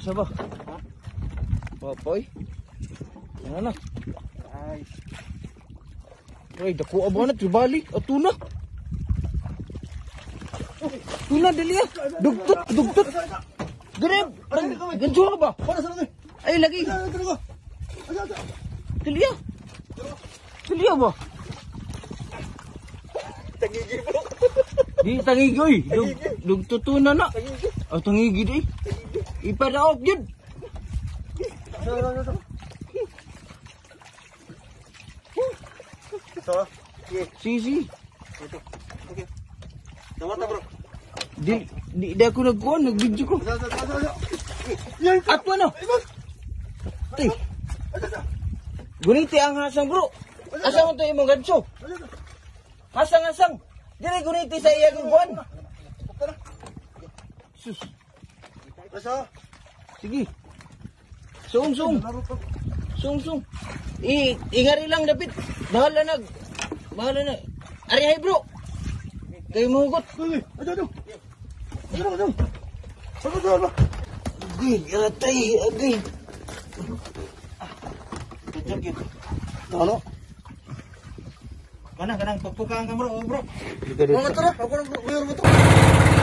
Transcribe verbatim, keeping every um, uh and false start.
Asa ba? Ha? Papoy. Ano na? Ay. Ay, dako aba na tribalik. Ato na. Tuna dali ah. Dugtot, dugtot. Dire, ganjo ka ba? Para sa lagi. Ay lagi. Dali Dali ah. Dali ah ba? Tagigi bro. Di tangigi oy. Dug dugtot tuna na. Oh tangigi di. Ipadaok jud. So, sige. Si si. Ito. Okay. Tawata bro. Di di, di ako nagkuhan, nag-video ko. Sa sa sa sa. Yan. At ano? Ti. Guniti ang hasang bro. Asa mo to imong ganso? Hasang-hasang. Dire guniti sa iya kong kuhan. Sus. Asa? Sige. Sung sung. Sung sung. I ingari lang David. Bahala nag. Bahala na. Ari hay bro. Kayo mahugot. Uy, ato ato. Ato ato. Ato ato. Agay, atay, agay. Kecil gitu. Ano? Kana kanang pagpukaan ka bro, bro. Dito, dito. Mga tara, ako nang buyur mo to.